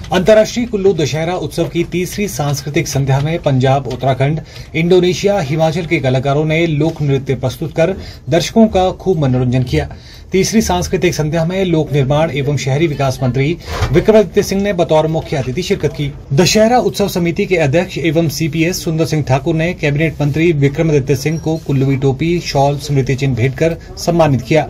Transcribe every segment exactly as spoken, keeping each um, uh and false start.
अंतर्राष्ट्रीय कुल्लू दशहरा उत्सव की तीसरी सांस्कृतिक संध्या में पंजाब, उत्तराखंड, इंडोनेशिया, हिमाचल के कलाकारों ने लोक नृत्य प्रस्तुत कर दर्शकों का खूब मनोरंजन किया। तीसरी सांस्कृतिक संध्या में लोक निर्माण एवं शहरी विकास मंत्री विक्रमादित्य सिंह ने बतौर मुख्य अतिथि शिरकत की। दशहरा उत्सव समिति के अध्यक्ष एवं सीपीएस सुंदर सिंह ठाकुर ने कैबिनेट मंत्री विक्रमादित्य सिंह को कुल्लुवी टोपी, शॉल, स्मृति चिन्ह भेंट कर सम्मानित किया।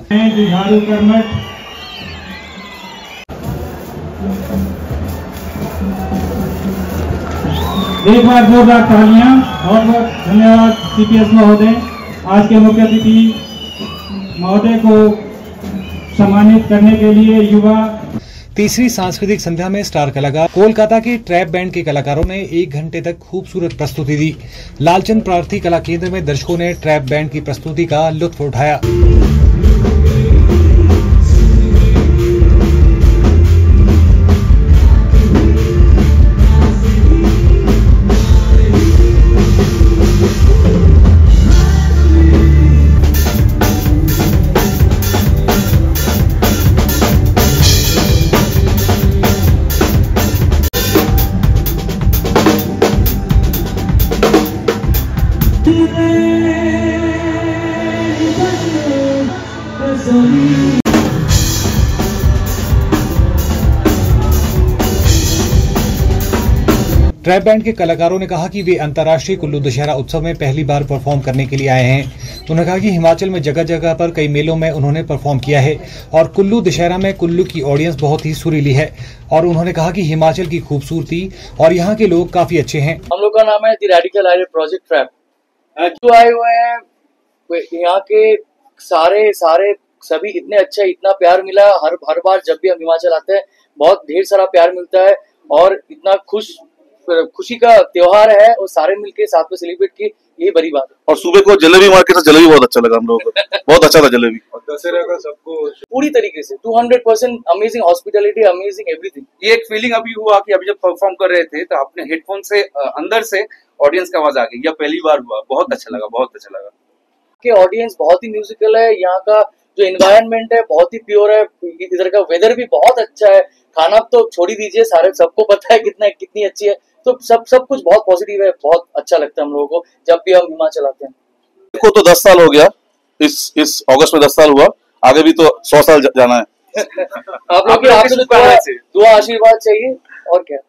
एक बार जोरदार तालियां। बहुत बहुत धन्यवाद सीपीएस महोदय, आज के मुख्य अतिथि महोदय को सम्मानित करने के लिए। युवा तीसरी सांस्कृतिक संध्या में स्टार कलाकार कोलकाता के ट्रैप बैंड के कलाकारों ने एक घंटे तक खूबसूरत प्रस्तुति दी। लालचंद प्रार्थी कला केंद्र में दर्शकों ने ट्रैप बैंड की प्रस्तुति का लुत्फ उठाया। ट्रैप बैंड के कलाकारों ने कहा कि वे अंतर्राष्ट्रीय कुल्लू दशहरा उत्सव में पहली बार परफॉर्म करने के लिए आए हैं। उन्होंने कहा कि हिमाचल में जगह जगह पर कई मेलों में उन्होंने परफॉर्म किया है और कुल्लू दशहरा में कुल्लू की ऑडियंस बहुत ही सुरीली है। और उन्होंने कहा कि हिमाचल की खूबसूरती और यहाँ के लोग काफी अच्छे हैं। हम लोग का नाम है the radical idea project trap. जो आए हुए हैं यहाँ के सारे सारे सभी इतने अच्छे, इतना प्यार मिला। हर हर बार जब भी हम हिमाचल आते हैं बहुत ढेर सारा प्यार मिलता है और इतना खुश खुशी का त्योहार है और सारे मिलके साथ में सेलिब्रेट की, यही बड़ी बात है। और सुबह को जलेबी मार के जलेबी बहुत अच्छा लगा हम लोगों को। बहुत अच्छा था जलेबी। और दशहरा का सबको पूरी तरीके से दो सौ percent amazing hospitality, amazing everything. ये एक फीलिंग अभी हुआ कि अभी जब परफॉर्म कर रहे थे तो अपने हेडफोन से अंदर से ऑडियंस का आवाज आ गई। यह पहली बार हुआ, बहुत अच्छा लगा, बहुत अच्छा लगा। कि ऑडियंस बहुत ही म्यूजिकल है, यहाँ का जो एनवायरनमेंट है बहुत ही प्योर है, इधर का वेदर भी बहुत अच्छा है। खाना तो छोड़ ही दीजिए, सारे सबको पता है कितना कितनी अच्छी है। तो सब सब कुछ बहुत पॉजिटिव है, बहुत अच्छा लगता है हम लोगों को जब भी हम हिमाचल आते हैं। को तो दस साल हो गया, इस इस अगस्त में दस साल हुआ, आगे भी तो सौ साल जाना है। आप लोग की दुआ आशीर्वाद चाहिए और क्या।